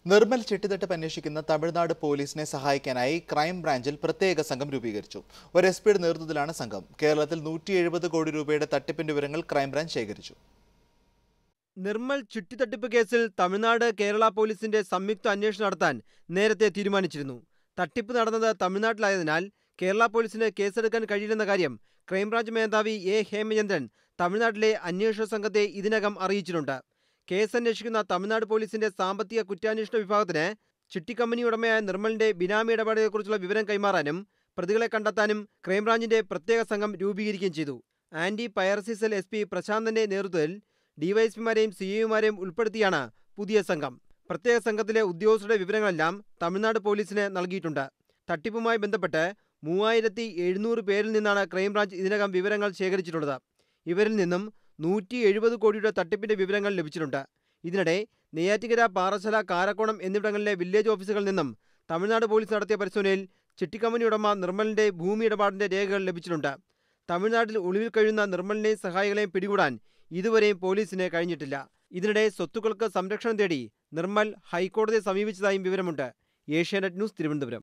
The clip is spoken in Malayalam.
നിർമ്മൽ ചിട്ടിത്തട്ടിപ്പ് അന്വേഷിക്കുന്ന തമിഴ്നാട് പോലീസിനെ സഹായിക്കാനായി ക്രൈംബ്രാഞ്ചിൽ പ്രത്യേക സംഘം രൂപീകരിച്ചു. ഒരു എസ്പിയുടെ നേതൃത്വത്തിലാണ് സംഘം. കേരളത്തിൽ 170 കോടി രൂപയുടെ തട്ടിപ്പിന്റെ വിവരങ്ങൾ ക്രൈംബ്രാഞ്ച് ശേഖരിച്ചു. നിർമ്മൽ ചിട്ടിത്തട്ടിപ്പ് കേസിൽ തമിഴ്നാട് കേരള പോലീസിന്റെ സംയുക്ത അന്വേഷണം നടത്താൻ നേരത്തെ തീരുമാനിച്ചിരുന്നു. തട്ടിപ്പ് നടന്നത് തമിഴ്നാട്ടിലായതിനാൽ കേരള പോലീസിന് കേസെടുക്കാൻ കഴിയില്ലെന്ന കാര്യം ക്രൈംബ്രാഞ്ച് മേധാവി എ ഹേമചന്ദ്രൻ തമിഴ്നാട്ടിലെ അന്വേഷണ സംഘത്തെ ഇതിനകം അറിയിച്ചിട്ടുണ്ട്. കേസന്വേഷിക്കുന്ന തമിഴ്നാട് പോലീസിന്റെ സാമ്പത്തിക കുറ്റാന്വേഷണ വിഭാഗത്തിന് ചിട്ടിക്കമ്പനി ഉടമയായ നിർമ്മലിന്റെ ബിനാമി ഇടപാടുകളെക്കുറിച്ചുള്ള വിവരം കൈമാറാനും പ്രതികളെ കണ്ടെത്താനും ക്രൈംബ്രാഞ്ചിന്റെ പ്രത്യേക സംഘം രൂപീകരിക്കുകയും ചെയ്തു. ആന്റി പൈറസി സെൽ SP പ്രശാന്തന്റെ നേതൃത്വത്തിൽ ഡിവൈഎസ്പിമാരെയും CIമാരെയും ഉൾപ്പെടുത്തിയാണ് പുതിയ സംഘം. പ്രത്യേക സംഘത്തിലെ ഉദ്യോഗസ്ഥരുടെ വിവരങ്ങളെല്ലാം തമിഴ്നാട് പോലീസിന് നൽകിയിട്ടുണ്ട്. തട്ടിപ്പുമായി ബന്ധപ്പെട്ട് 3700 പേരിൽ നിന്നാണ് ക്രൈംബ്രാഞ്ച് ഇതിനകം വിവരങ്ങൾ ശേഖരിച്ചിട്ടുള്ളത്. ഇവരിൽ നിന്നും 170 കോടിയുടെ തട്ടിപ്പിന്റെ വിവരങ്ങൾ ലഭിച്ചിട്ടുണ്ട്. ഇതിനിടെ നെയ്യാറ്റിൻകര, പാറശാല, കാരക്കോണം എന്നിവിടങ്ങളിലെ വില്ലേജ് ഓഫീസുകളിൽ നിന്നും തമിഴ്നാട് പോലീസ് നടത്തിയ പരിശോധനയിൽ ചിട്ടിക്കമ്പനി ഉടമ നിർമ്മലിന്റെ ഭൂമി ഇടപാടിന്റെ രേഖകൾ ലഭിച്ചിട്ടുണ്ട്. തമിഴ്നാട്ടിൽ ഒളിവിൽ കഴിയുന്ന നിർമ്മലിനെയും സഹായികളെയും പിടികൂടാൻ ഇതുവരെയും പോലീസിന് കഴിഞ്ഞിട്ടില്ല. ഇതിനിടെ സ്വത്തുക്കൾക്ക് സംരക്ഷണം തേടി നിർമ്മൽ ഹൈക്കോടതിയെ സമീപിച്ചതായും വിവരമുണ്ട്. ഏഷ്യാനെറ്റ് ന്യൂസ്, തിരുവനന്തപുരം.